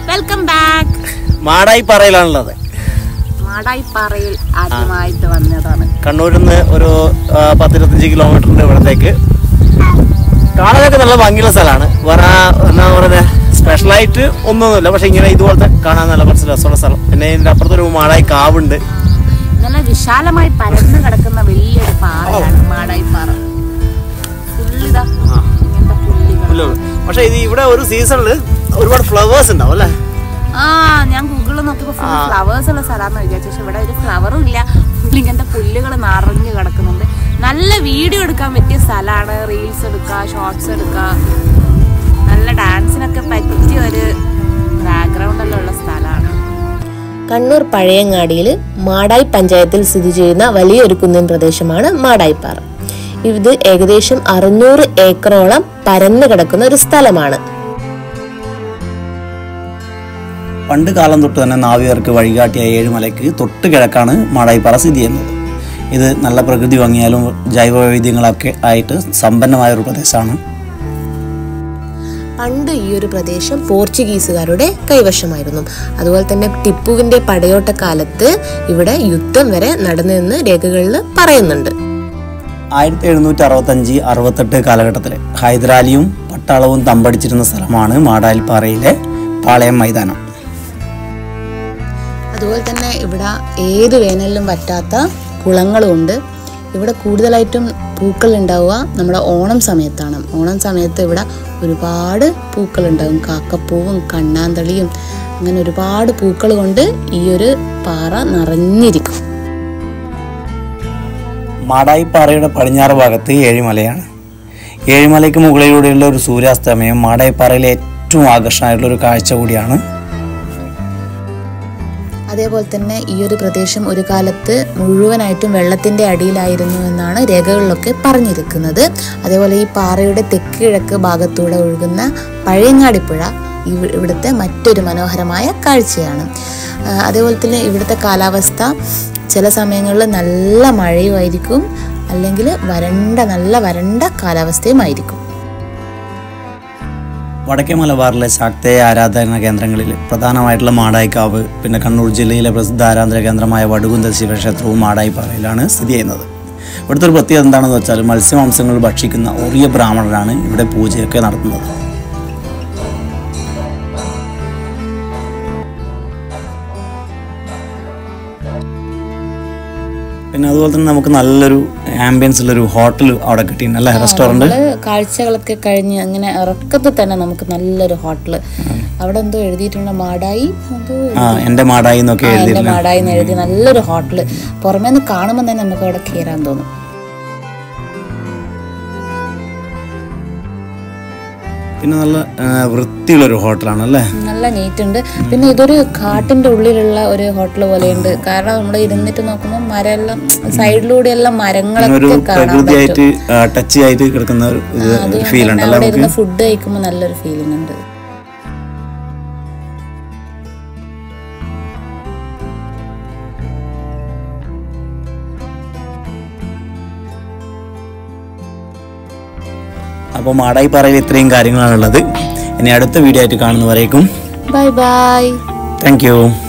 Welcome back. മാടായിപ്പാറയിലാണുള്ളത്. മാടായിപ്പാറയിൽ ആദ്യമായിട്ട് വന്നതാണ്. കണ്ണൂരിൽ നിന്ന് ഒരു 10-25 കിലോമീറ്ററിന്റെ ഇവിടത്തേക്ക്. കാണാനൊക്കെ നല്ല ഭംഗിയുള്ള സ്ഥലമാണ്. എന്താ പറയുക, സ്പെഷ്യലായിട്ട് ഒന്നുമില്ല. പക്ഷെ ഇങ്ങനെ ഇതുപോലത്തെ കാണാൻ നല്ല കുറച്ച് രസമുള്ള സ്ഥലം. പിന്നെ ഇതിന്റെ അപ്പുറത്തൊരു മാടായി കാവുണ്ട്. നല്ല വിശാലമായി പരന്നു കിടക്കുന്ന വലിയൊരു പാറയാണ് മാടായിപ്പാറ. ഫുള്ളിതാ ഇങ്ങനത്തെ പുല്ലുകൾ. പക്ഷെ ഇത് ഇവിടെ ഒരു സീസണില് ഒരുപാട് ഫ്ലവേഴ്സ് ഉണ്ടാവും അല്ലേ? ഞാൻ ഗൂഗിളിൽ നോക്കിയപ്പോൾ ഫുൾ ഫ്ലവേഴ്സ് ഉള്ള സ്ഥലമാണെന്ന് വിചാരിച്ചു. പക്ഷെ ഇവിടെ ഒരു ഫ്ലവറും ഇല്ല. ഇങ്ങനത്തെ പുല്ലുകൾ നിറഞ്ഞു കിടക്കുന്നുണ്ട്. നല്ല വീഡിയോ എടുക്കാൻ പറ്റിയ സ്ഥലമാണ്. റീൽസ് എടുക്കുക, ഷോർട്സ് എടുക്കുക, നല്ല ഡാൻസിനൊക്കെ പറ്റിയ ഒരു ബാക്ക്ഗ്രൗണ്ട് ഉള്ള സ്ഥലമാണ്. കണ്ണൂർ പഴയങ്ങാടിയിൽ മാടായി പഞ്ചായത്തിൽ സ്ഥിതി ചെയ്യുന്ന വലിയൊരു കുന്നിൻ പ്രദേശമാണ് മാടായിപ്പാറ. ഇത് ഏകദേശം 600 ഏക്കറോളം പരന്നു കിടക്കുന്ന ഒരു സ്ഥലമാണ്. പണ്ട് കാലം തൊട്ട് തന്നെ നാവികർക്ക് വഴികാട്ടിയ ഏഴുമലയ്ക്ക് തൊട്ട് കിഴക്കാണ് മാടായിപ്പാറ സ്ഥിതി ചെയ്യുന്നത്. ഇത് നല്ല പ്രകൃതി ഭംഗിയാലും ജൈവ വൈവിധ്യങ്ങളൊക്കെ ആയിട്ട് സമ്പന്നമായ ഒരു പ്രദേശമാണ്. പണ്ട് ഈ ഒരു പ്രദേശം പോർച്ചുഗീസുകാരുടെ കൈവശമായിരുന്നു. അതുപോലെ തന്നെ ടിപ്പുവിന്റെ പടയോട്ട കാലത്ത് ഇവിടെ യുദ്ധം വരെ നടന്നെന്ന് രേഖകളിൽ പറയുന്നുണ്ട്. 1765-68 കാലഘട്ടത്തിൽ ഹൈദരാലിയും പട്ടാളവും തമ്പടിച്ചിരുന്ന സ്ഥലമാണ് മാടായിപ്പാറയിലെ പാളയം മൈതാനം. അതുപോലെ തന്നെ ഇവിടെ ഏത് വേനലിലും പറ്റാത്ത കുളങ്ങളുമുണ്ട്. ഇവിടെ കൂടുതലായിട്ടും പൂക്കൾ ഉണ്ടാവുക നമ്മുടെ ഓണം സമയത്താണ്. ഓണം സമയത്ത് ഇവിടെ ഒരുപാട് പൂക്കൾ ഉണ്ടാകും. കാക്കപ്പൂവും കണ്ണാന്തളിയും അങ്ങനെ ഒരുപാട് പൂക്കൾ കൊണ്ട് ഈ ഒരു പാറ നിറഞ്ഞിരിക്കും. മാടായിപ്പാറയുടെ പടിഞ്ഞാറ് ഭാഗത്ത് ഏഴിമലയാണ്. ഏഴിമലയ്ക്ക് മുകളിലൂടെയുള്ള ഒരു സൂര്യാസ്തമയം മാടായിപ്പാറയിലെ ഏറ്റവും ആകർഷണമായിട്ടുള്ള ഒരു കാഴ്ച കൂടിയാണ്. അതേപോലെ തന്നെ ഈ ഒരു പ്രദേശം ഒരു കാലത്ത് മുഴുവനായിട്ടും വെള്ളത്തിൻ്റെ അടിയിലായിരുന്നു എന്നാണ് രേഖകളിലൊക്കെ പറഞ്ഞിരിക്കുന്നത്. അതേപോലെ ഈ പാറയുടെ തെക്ക് കിഴക്ക് ഭാഗത്തൂടെ ഒഴുകുന്ന പഴയങ്ങാടിപ്പുഴ ഇവിടുത്തെ മറ്റൊരു മനോഹരമായ കാഴ്ചയാണ്. അതേപോലെ തന്നെ ഇവിടുത്തെ കാലാവസ്ഥ ചില സമയങ്ങളിൽ നല്ല മഴയുമായിരിക്കും, അല്ലെങ്കിൽ നല്ല വരണ്ട കാലാവസ്ഥയുമായിരിക്കും. വടക്കേ മലബാറിലെ ശാക്തേയ ആരാധന കേന്ദ്രങ്ങളിൽ പ്രധാനമായിട്ടുള്ള മാടായിക്കാവ്, പിന്നെ കണ്ണൂർ ജില്ലയിലെ പ്രസിദ്ധ ആരാധന കേന്ദ്രമായ വടുകുന്തൽ ശിവക്ഷേത്രവും മാടായിപ്പാറയിലാണ് സ്ഥിതി ചെയ്യുന്നത്. ഇവിടുത്തെ ഒരു പ്രത്യേകത എന്താണെന്ന് വെച്ചാൽ മത്സ്യമാംസങ്ങൾ ഭക്ഷിക്കുന്ന ഒറിയ ബ്രാഹ്മണരാണ് ഇവിടെ പൂജയൊക്കെ നടത്തുന്നത്. പിന്നെ അതുപോലെ തന്നെ നമുക്ക് നല്ലൊരു ആംബിയൻസ് ഉള്ളൊരു ഹോട്ടൽ അവിടെ കിട്ടിയിട്ടുണ്ടല്ലേ, റെസ്റ്റോറൻറ്റ്. കാഴ്ചകളൊക്കെ കഴിഞ്ഞ് അങ്ങനെ ഇറക്കത്തിൽ തന്നെ നമുക്ക് നല്ലൊരു ഹോട്ടൽ. അവിടെ എന്തോ എഴുതിയിട്ടുണ്ട്, മാടായി എൻ്റെ മാടായി എന്നൊക്കെ എഴുതിയിട്ടുണ്ട്. മാടായി എന്ന് എഴുതി നല്ലൊരു ഹോട്ടൽ. പുറമേ നിന്ന് കാണുമ്പോൾ തന്നെ നമുക്ക് അവിടെ കയറാൻ തോന്നും. പിന്നെ നല്ല വൃത്തിയുള്ളൊരു ഹോട്ടലാണ് അല്ലേ, നല്ല നീറ്റ് ഉണ്ട്. പിന്നെ ഇതൊരു കാട്ടിന്റെ ഉള്ളിലുള്ള ഒരു ഹോട്ടൽ പോലെയുണ്ട്. കാരണം നമ്മൾ ഇരുന്നിട്ട് നോക്കുമ്പോൾ മരമെല്ലാം സൈഡിലൂടെ എല്ലാം മരങ്ങളൊക്കെ പ്രകൃതിയായിട്ട് ടച്ച് ആയിട്ട് കിടക്കുന്ന ഒരു ഫീൽ ഉണ്ട്. അവിടെ ഇരുന്ന് ഫുഡ് കഴിക്കുമ്പോൾ നല്ലൊരു ഫീലിംഗ് ഉണ്ട്. അപ്പോൾ മാടായിപ്പാറയിൽ ഇത്രയും കാര്യങ്ങളാണുള്ളത്. ഇനി അടുത്ത വീഡിയോ ആയിട്ട് കാണുന്നവരേക്കും ബൈ ബൈ. Thank U.